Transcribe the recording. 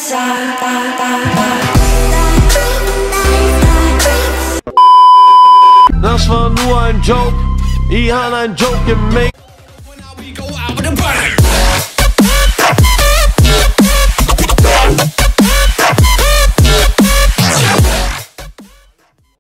Das war nur ein Joke, ich habe einen Joke gemacht.